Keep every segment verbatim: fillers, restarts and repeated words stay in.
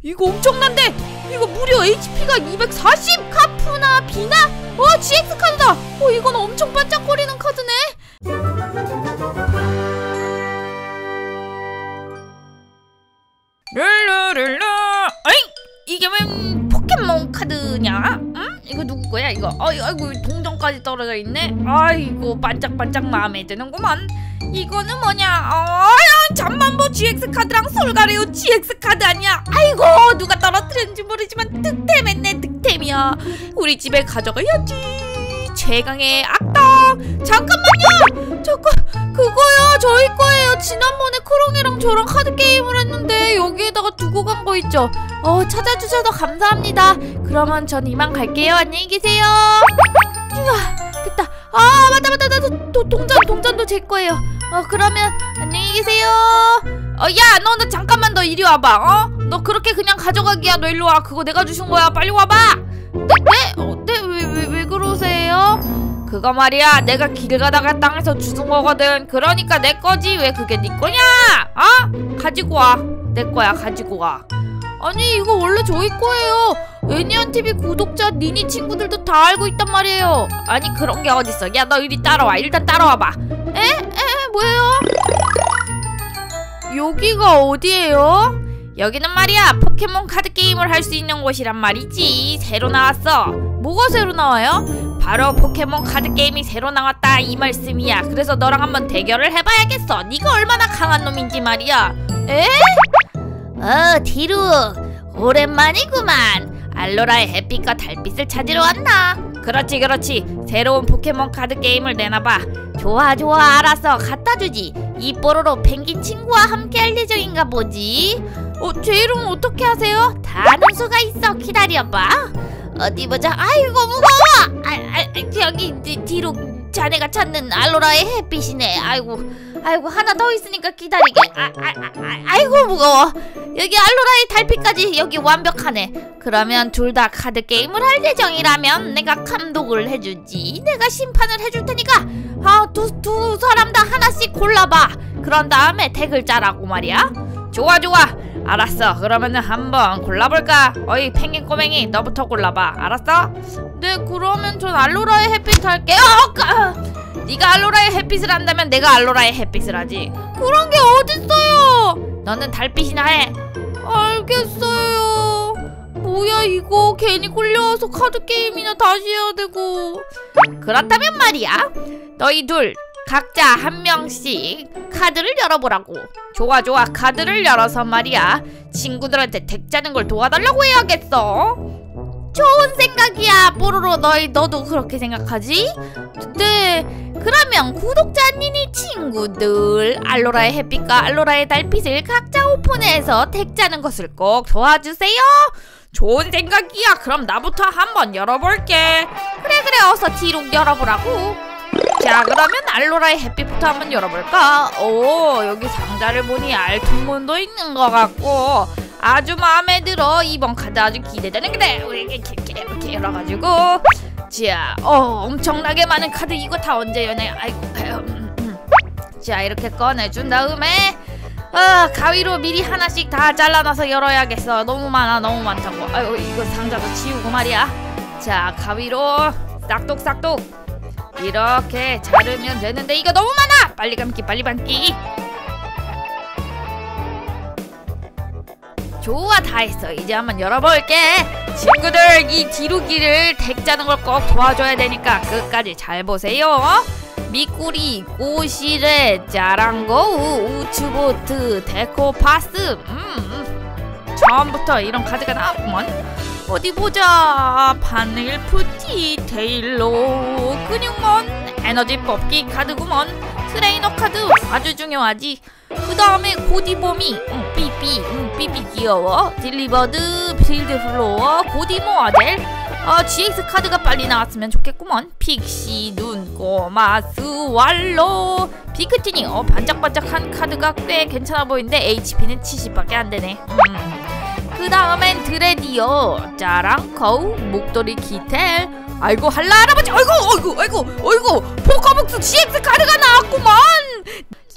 이거 엄청난데? 이거 무려 에이치피가 이백사십! 카푸나 비나? 와, 지엑스 카드다! 어, 이건 엄청 반짝거리는 카드네? 룰루룰루. 어이? 이게 웬 포켓몬 카드냐? 응? 이거 누구 거야 이거? 어이, 아이고 동전까지 떨어져 있네? 아이고 반짝반짝 마음에 드는구만. 이거는 뭐냐? 어, 잠만보 지엑스 카드랑 솔가레오 지엑스 카드 아니야? 아이고 누가 떨어뜨렸는지 모르지만 득템했네. 득템이야. 우리 집에 가져가야지. 최강의 악당. 잠깐만요. 잠깐 그거요 저희 거예요. 지난번에 크롱이랑 저랑 카드 게임을 했는데 여기에다가 두고 간 거 있죠? 어, 찾아주셔서 감사합니다. 그러면 전 이만 갈게요. 안녕히 계세요. 우와, 됐다. 아, 맞다 맞다 맞다. 도, 동전 동전도 제 거예요. 어, 그러면 안녕히 계세요. 어, 야, 너, 너 잠깐만 너 이리 와봐. 어? 너 그렇게 그냥 가져가기야. 너 일로 와. 그거 내가 주신 거야. 빨리 와봐. 네? 네? 어, 네? 왜, 왜, 왜 그러세요? 그거 말이야 내가 길 가다가 땅에서 주운 거거든. 그러니까 내 거지. 왜 그게 네 거냐? 어? 가지고 와. 내 거야. 가지고 와. 아니 이거 원래 저희 거예요. 애니언티비 구독자 니니 친구들도 다 알고 있단 말이에요. 아니 그런 게 어딨어. 야 너 이리 따라와. 일단 따라와봐. 에? 에? 뭐예요? 여기가 어디예요? 여기는 말이야 포켓몬 카드 게임을 할 수 있는 곳이란 말이지. 새로 나왔어. 뭐가 새로 나와요? 바로 포켓몬 카드 게임이 새로 나왔다 이 말씀이야. 그래서 너랑 한번 대결을 해봐야겠어. 네가 얼마나 강한 놈인지 말이야. 에? 어, 디룩 오랜만이구만. 알로라의 햇빛과 달빛을 찾으러 왔나? 그렇지 그렇지. 새로운 포켓몬 카드 게임을 내놔봐. 좋아 좋아 알았어. 갖다주지. 이 뽀로로 펭귄 친구와 함께 할 예정인가 보지. 어, 제 이름은 어떻게 하세요? 다 아는 수가 있어. 기다려봐. 어디 보자. 아이고 무거워. 아, 아, 저기 뒤로 자네가 찾는 알로라의 햇빛이네. 아이고 아이고 하나 더 있으니까 기다리게. 아, 아, 아, 아이고 무거워. 여기 알로라의 달빛까지 여기 완벽하네. 그러면 둘 다 카드 게임을 할 예정이라면 내가 감독을 해주지. 내가 심판을 해줄 테니까 아, 두, 두 사람 다 하나씩 골라봐. 그런 다음에 덱을 짜라고 말이야. 좋아 좋아 알았어. 그러면은 한번 골라볼까? 어이 펭귄 꼬맹이 너부터 골라봐. 알았어? 네 그러면 전 알로라의 햇빛 할게. 어! 까! 네가 알로라의 햇빛을 한다면 내가 알로라의 햇빛을 하지. 그런 게 어딨어요. 너는 달빛이나 해. 알겠어요. 뭐야 이거 괜히 굴려와서 카드 게임이나 다시 해야 되고. 그렇다면 말이야 너희 둘 각자 한 명씩 카드를 열어보라고. 좋아 좋아 카드를 열어서 말이야 친구들한테 덱 짜는 걸 도와달라고 해야겠어. 좋은 생각이야 뽀로로. 너희 너도 그렇게 생각하지? 네 그러면 구독자 니니 친구들 알로라의 햇빛과 알로라의 달빛을 각자 오픈해서 덱 짜는 것을 꼭 도와주세요. 좋은 생각이야. 그럼 나부터 한번 열어볼게. 그래 그래 어서 뒤로 열어보라고. 자 그러면 알로라의 햇빛부터 한번 열어볼까? 오 여기 상자를 보니 알통문도 있는 것 같고 아주 마음에 들어. 이번 카드 아주 기대되는 그래. 이렇게, 이렇게 열어가지고 자 어 엄청나게 많은 카드. 이거 다 언제 여네. 아이고 음, 음. 자 이렇게 꺼내준 다음에 아 가위로 미리 하나씩 다 잘라놔서 열어야겠어. 너무 많아 너무 많다고. 아이고 이거 상자도 치우고 말이야. 자 가위로 싹둑싹둑 이렇게 자르면 되는데 이거 너무 많아. 빨리 감기 빨리 감기. 좋아 다 했어. 이제 한번 열어볼게. 친구들 이 디루기를 덱 짜는 걸 꼭 도와줘야 되니까 끝까지 잘 보세요. 미꾸리, 꼬시레, 자랑거우, 우츠보트, 데코파스. 음, 처음부터 이런 카드가 나왔구먼. 어디 보자. 바늘푸티, 데일로, 근육몬, 에너지 뽑기 카드구먼. 트레이너 카드 아주 중요하지. 그 다음에 고디보미, 응, 삐삐, 응, 삐삐 귀여워. 딜리버드, 필드플로어, 고디모 아델. 어, 지엑스 카드가 빨리 나왔으면 좋겠구먼. 픽시, 눈꼬마, 스왈로, 비크티니. 어, 반짝반짝한 카드가 꽤 괜찮아 보이는데 에이치피는 칠십밖에 안 되네. 음. 그 다음엔 드레디오, 짜랑커우, 목도리 기텔. 아이고 할라 할아버지. 아이고 아이고 아이고 아이고 포커북스 지엑스 카드가 나왔구먼.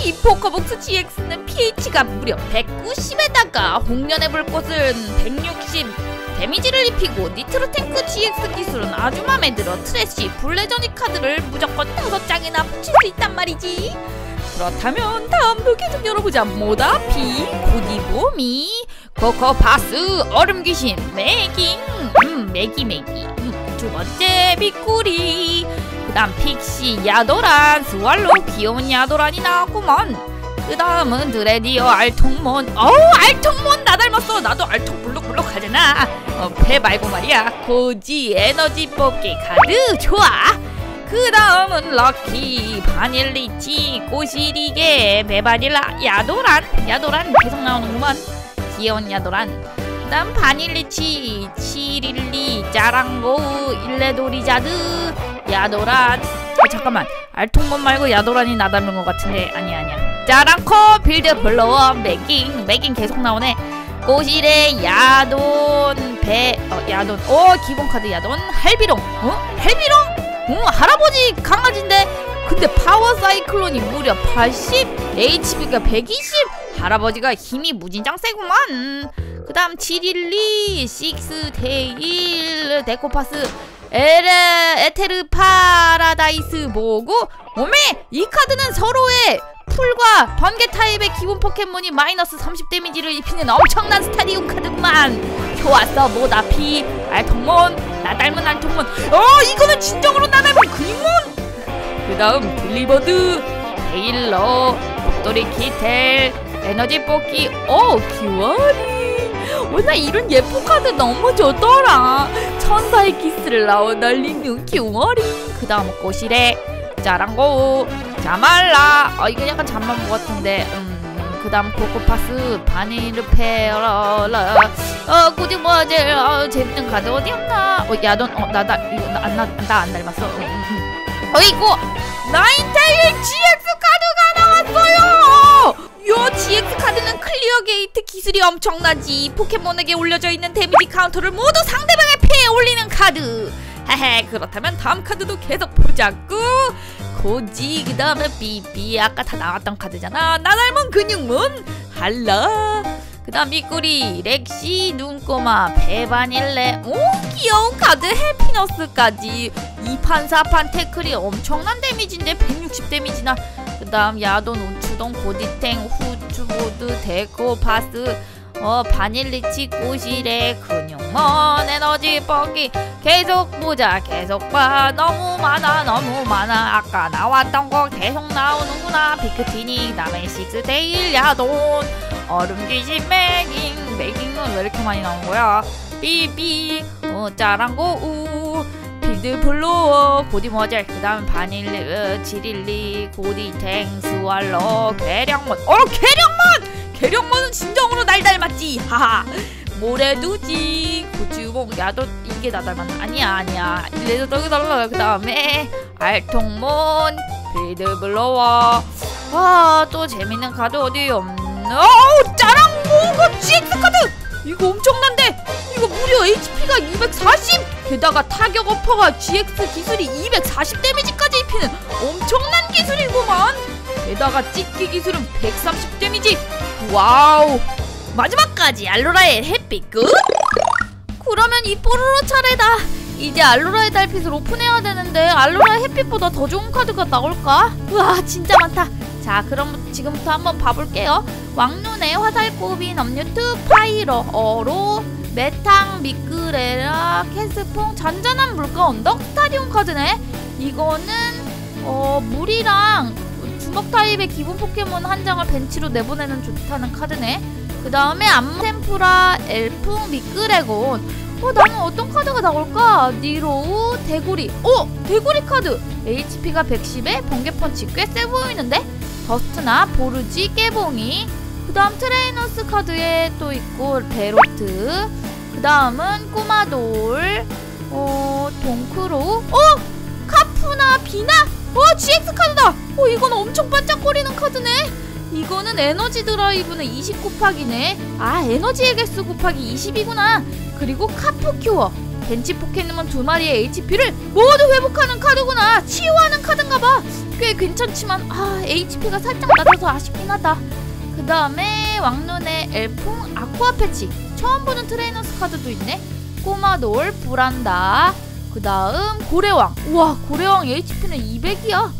이 포커복스 지엑스는 피에이치가 무려 백구십에다가 홍련의 불꽃은 백육십 데미지를 입히고 니트로 탱크 지엑스 기술은 아주 맘에 들어 트래쉬 블레저니 카드를 무조건 다섯 장이나 붙일 수 있단 말이지. 그렇다면 다음도 계속 열어보자. 모다피, 고디보미, 코코파스, 얼음귀신, 매깅, 음, 매기매기, 음, 두 번째 미꾸리, 그 다음 픽시, 야도란, 스왈로, 귀여운 야도란이 나왔구먼. 그 다음은 드레디어, 알통몬. 어우, 알통몬 나 닮았어. 나도 알통 블록블록 하잖아. 어, 배 말고 말이야. 고지 에너지 뽑기 카드 좋아. 그 다음은 럭키, 바닐리치, 꼬시리게, 베바닐라, 야도란. 야도란 계속 나오는구만. 귀여운 야도란. 그 다음 바닐리치, 치릴리, 짜랑고, 일레도리자드, 야도란. 어, 잠깐만, 알통몬 말고 야도란이 나 닮은 것 같은데 아니야 아니야. 짜랑코, 빌드 블로워, 매깅, 매깅 계속 나오네. 꼬시레, 야돈, 배, 어, 야돈, 오, 기본카드 야돈, 할비롱, 어? 할비롱? 응, 할아버지 강아지인데. 근데 파워 사이클론이 무려 팔십, 에이치피가 백이십. 할아버지가 힘이 무진장 세구만. 그 다음 치릴리, 식스테일, 데코파스, 에레, 에테르 파라다이스 보고. 오메! 이 카드는 서로의 풀과 번개 타입의 기본 포켓몬이 마이너스 삼십 데미지를 입히는 엄청난 스타디움 카드구만. 좋았어. 모다피, 알통몬, 나 닮은 알통몬. 어, 이거는 진정으로 나 닮은 그림몬. 그 다음 블리버드, 테일러, 목도리 키텔, 에너지 뽑기. 어, 귀와리. 어, 나 이런 예쁜 카드 너무 좋더라. 천사의 키스를 나와 날리는 귀와리. 그 다음 꼬시레, 짜랑고, 자말라. 어, 이거 약간 잠만 것 같은데. 음. 그 다음 코코파스, 바닐르 페어라, 어, 고딩버즈, 어, 재밌는 카드 어디였나? 어, 야돈, 어, 나, 나, 이거, 나, 나, 나 안 닮았어. 음, 음. 어이구! 나인테일 지엑스 카드가 나왔어요! 요 지엑스 카드는 클리어 게이트 기술이 엄청나지. 포켓몬에게 올려져 있는 데미지 카운터를 모두 상대방의 패에 올리는 카드. 헤헤, 그렇다면 다음 카드도 계속 보자꾸. 고지, 그 다음에 삐삐, 아까 다 나왔던 카드잖아. 나 닮은 근육문, 할라. 그 다음 미꾸리, 렉시, 눈꼬마, 베바닐레. 오, 귀여운 카드, 해피너스까지. 이 판, 사 판 태클이 엄청난 데미지인데 백육십 데미지나. 그 다음 야돈, 우추동, 고디탱, 후추보드, 데코파스, 어, 바닐리치, 꼬시레, 근육몬, 에너지 뻑기. 계속 보자. 계속 봐. 너무 많아 너무 많아. 아까 나왔던 거 계속 나오는구나. 비크티니, 그 다음에 식스테일, 야돈, 얼음귀신, 매깅. 매깅은 왜 이렇게 많이 나오는 거야? 삐삐, 어, 짜랑고, 우, 필드블로워, 고디머젤. 그 다음 바닐리, 지릴리, 고디탱, 스왈로, 괴력몬. 어, 괴력몬! 괴력몬은 진정으로 날 닮았지. 하하. 모래두지, 고추봉, 야도. 이게 나 닮았나? 아니야 아니야. 그 다음에 알통몬, 필드블로워. 와, 또 재밌는 카드 어디 없나? 어우, 짜랑고 지엑스 카드! 이거 엄청난데? 이거 무려 에이치피가 이백사십! 게다가 타격 어퍼가 지엑스 기술이 이백사십 데미지까지 입히는 엄청난 기술이구만. 게다가 찢기 기술은 백삼십 데미지. 와우. 마지막까지 알로라의 햇빛 끝? 그러면 이 뽀로로 차례다. 이제 알로라의 달빛을 오픈해야 되는데 알로라의 햇빛보다 더 좋은 카드가 나올까? 우와, 진짜 많다. 자, 그럼 지금부터 한번 봐볼게요. 왕눈의 화살꼬비, 넘뉴트, 파이러, 어로, 메탕, 미끄레라, 캐스퐁, 잔잔한 물가 언덕, 스타디움 카드네. 이거는 어 물이랑 주먹 타입의 기본 포켓몬 한 장을 벤치로 내보내는 좋다는 카드네. 그 다음에 암템프라, 엘풍, 미끄레곤. 어, 나는 어떤 카드가 나올까? 니로우, 대구리. 어! 대구리 카드! 에이치피가 백십에 번개펀치 꽤 세 보이는데? 더스트나, 보르지, 깨봉이. 그 다음 트레이너스 카드에 또 있고 베로트. 그 다음은 꼬마돌, 어, 동크로. 어! 카푸나, 비나? 어! 지엑스 카드다! 어, 이건 엄청 반짝거리는 카드네? 이거는 에너지 드라이브는 이십 곱하기네. 아, 에너지의 개수 곱하기 이십이구나. 그리고 카푸 큐어. 벤치 포켓몬 두 마리의 에이치피를 모두 회복하는 카드구나. 치유하는 카드인가봐. 꽤 괜찮지만 아 에이치피가 살짝 낮아서 아쉽긴 하다. 그 다음에 왕눈의 엘풍 아쿠아 패치. 처음 보는 트레이너스 카드도 있네. 꼬마돌 브란다. 그 다음 고래왕. 우와 고래왕 에이치피는 이백이야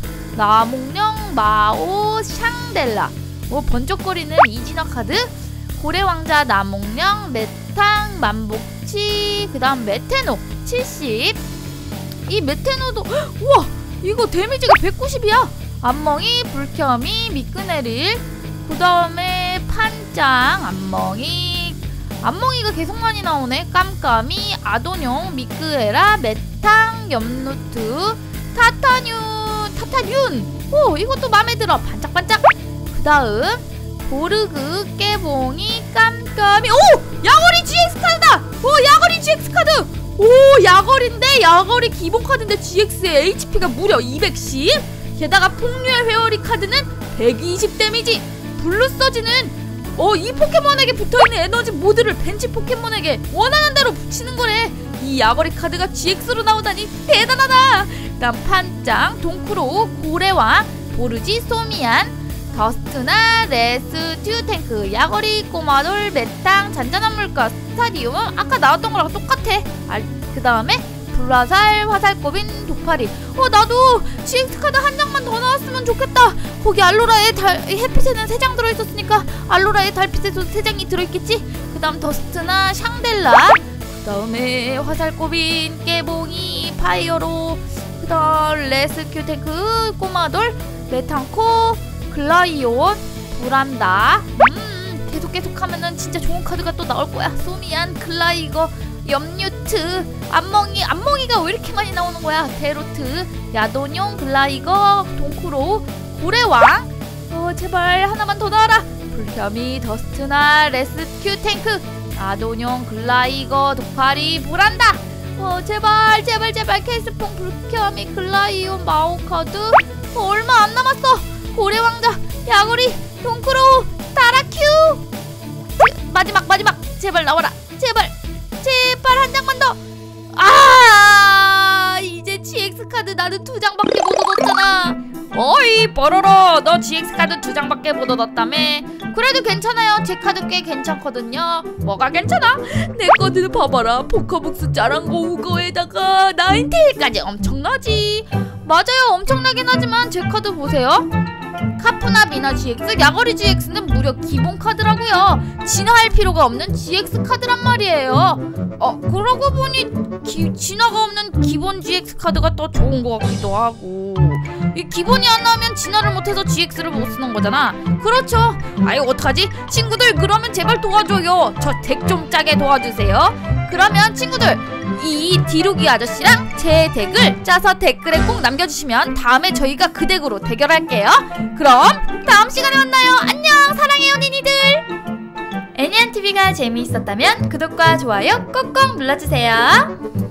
나몽령 마오 샹델라. 뭐 번쩍거리는 이진화 카드. 고래왕자 나몽령 메탕 만복치. 그 다음 메테노 칠십. 이 메테노도 우와 이거 데미지가 백구십이야 안멍이 불켜미 미끄네릴. 그 다음에 판짱 안멍이. 안멍이가 계속 많이 나오네. 깜깜이 아도뇽 미끄에라 메탕 염루트 타타뉴 타타륜. 오 이것도 맘에들어 반짝반짝. 그 다음 보르그 깨봉이 깜깜이. 오 야거리 지엑스 카드다. 오 야거리 지엑스 카드. 오 야거리인데 야거리 기본 카드인데 지엑스의 에이치피가 무려 이백십. 게다가 폭류의 회오리 카드는 백이십 데미지. 블루서지는 어, 이 포켓몬에게 붙어있는 에너지 모드를 벤치 포켓몬에게 원하는 대로 붙이는 거래. 이 야거리 카드가 지엑스로 나오다니 대단하다. 그다음 판짱 동크로우 고래왕 보르지 소미안 더스트나 레스튜 탱크 야거리 꼬마돌 메탕 잔잔한 물가 스타디움. 아까 나왔던 거랑 똑같아. 아, 그 다음에 불화살 화살꼬빈 독파리. 어 나도 지엑스 카드 한 장만 더 나왔으면 좋겠다. 거기 알로라의 달 햇빛에는 세 장 들어있었으니까 알로라의 달빛에도 세 장이 들어있겠지. 그 다음 더스트나 샹델라. 그 다음에 화살꼬빈 깨봉이 파이어로. 그 다음 레스큐 탱크 꼬마돌 메탄코 글라이온 브란다. 음 계속 계속 하면은 진짜 좋은 카드가 또 나올 거야. 소미안 글라이거 염뉴트 안멍이. 안멍이가 왜 이렇게 많이 나오는 거야. 데로트 야도뇽 글라이거 동크로우 고래왕. 어 제발 하나만 더 나와라. 불혐이 더스트나 레스큐 탱크 아도뇽 글라이거 독파리 브란다. 어 제발 제발 제발 케이스퐁 불혐이 글라이온 마오카드. 어, 얼마 안 남았어. 고래왕자 야구리 동크로우 타라큐. 마지막 마지막 제발 나와라. 제발 제발 한 장만 더. 아 이제 지엑스 카드 나는 두 장밖에 못 얻었잖아. 어이 뽀로로 너 지엑스 카드 두 장밖에 못 얻었다며. 그래도 괜찮아요. 제 카드 꽤 괜찮거든요. 뭐가 괜찮아? 내 카드는 봐봐라. 포커북스 짤한 거 우거에다가 나인테일까지 엄청나지. 맞아요 엄청나긴 하지만 제 카드 보세요. 카푸나 미나 지엑스 야거리 지엑스는 무려 기본 카드라고요. 진화할 필요가 없는 지엑스 카드란 말이에요. 어 그러고 보니 기, 진화가 없는 기본 지엑스 카드가 더 좋은 것 같기도 하고. 이 기본이 안 나오면 진화를 못해서 지엑스를 못 쓰는 거잖아. 그렇죠. 아유 어떡하지? 친구들 그러면 제발 도와줘요. 저 덱 좀 짜게 도와주세요. 그러면 친구들 이 디루기 아저씨랑 제 덱을 짜서 댓글에 꼭 남겨주시면 다음에 저희가 그 덱으로 대결할게요. 그럼 다음 시간에 만나요. 안녕 사랑해요 니니들. 애니안티비가 재미있었다면 구독과 좋아요 꼭꼭 눌러주세요.